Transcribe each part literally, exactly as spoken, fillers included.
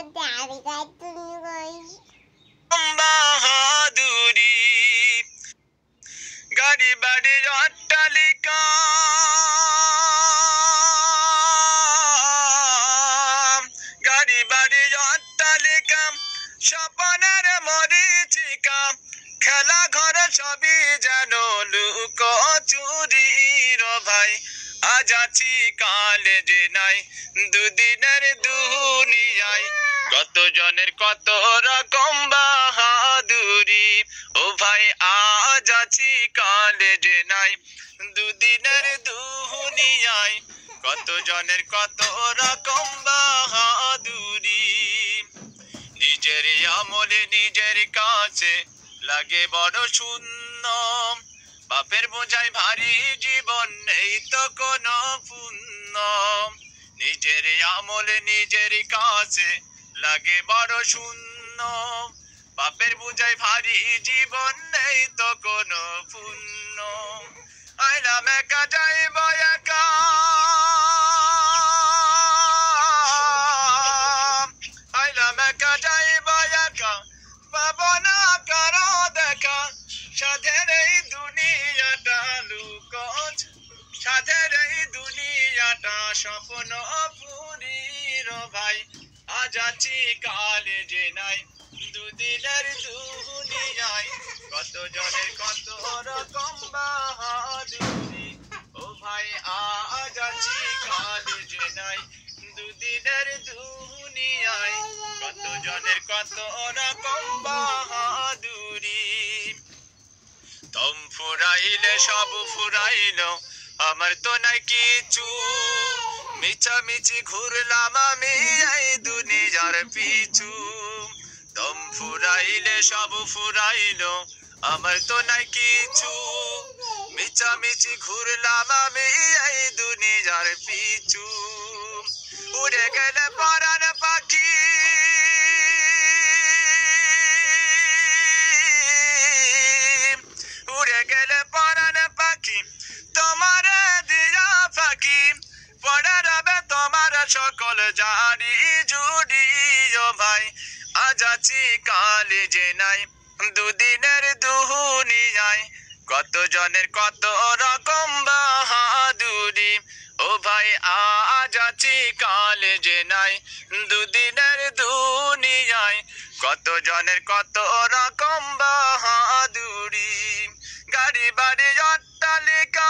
বাহাদুরি গাড়ি বাড়ি অট্টালিকা গাড়ি বাড়ি অট্টালিকা স্বপ্নের মরীচিকা খেলা ঘর সবই যেন লুকোচুরির ভাই আজ আছি কালে যে নাই দুদিনের দুনিয়ায় কত জনের কত রকম বাহাদুরি ও ভাই আজ আছি কালে যে নাই দুদিনের দুনিয়ায় কত জনের কত রকম বাহাদুরি নিজের আমলে নিজের কাছে লাগে বড় শূন্য বাপের বোঝাই ভারী জীবন নেই তো কোনো পুণ্য নিজের আমলে নিজের কাছে লাগে বড় শূন্য বাপের বোঝাই ভারী জীবন নেই তো কোনো পুণ্য আইলাম একা যাইব একা আইলাম একা যাইব একা পাবো না কারো দেখা সাধের এই দুনিয়াটা লুকোচ সাধের এই দুনিয়াটা স্বপ্ন পুরীর ভাই আজ আছি কালে যে নাই দুদিনের দুনিয়ায় কত জনের কত রকম বাহাদুরি ও ভাই আজ আছি কালে যে নাই দুদিনের দুনিয়ায় কত জনের কত রকম বাহাদুরি দম ফুরাইলে সব ফুরাইলো আমার তো নাই কিছু মিছামিছি ঘুরলাম আমি এই দুনিয়ার পিছু দম ফুরাইলে সব ফুরাইলো আমার তো নাই কিছু মিছামিছি ঘুরলাম আমি এই দুনিয়ার পিছু উড়ে গেলে পরাণ পাখি উড়ে গেলে পরাণ পাখি তোমার দিয়া ফাঁকি পড়ে রবে তোমার সকল জারি জুড়ি ও ভাই আজ আছি কালে যে নাই দুদিনের দুনিয়ায় কত জনের কত রকম বাহাদুরি ও ভাই আজ আছি কালে যে নাই দুদিনের দুনিয়ায় কত জনের কত রকম বাহাদুরি গাড়ি বাড়ি অট্টালিকা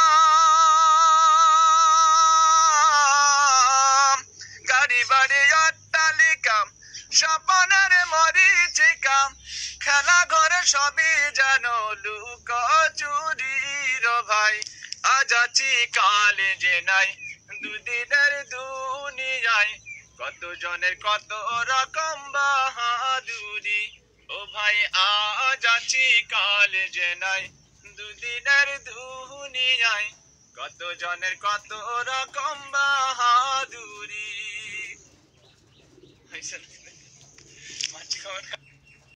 গাড়ি বাড়ি অট্টালিকা স্বপ্নের মরীচিকা খেলা ঘরে সবই যেন লুকোচুরির ভাই আজ আছি কালে যে নাই দুদিনের দুনিয়ায় কত জনের কত রকম বাহাদুরি ও ভাই আজ আছি কালে যে নাই দুদিনের দুনিয়ায় কত জনের কত রকম বাহাদুরি মাছ খাওয়ার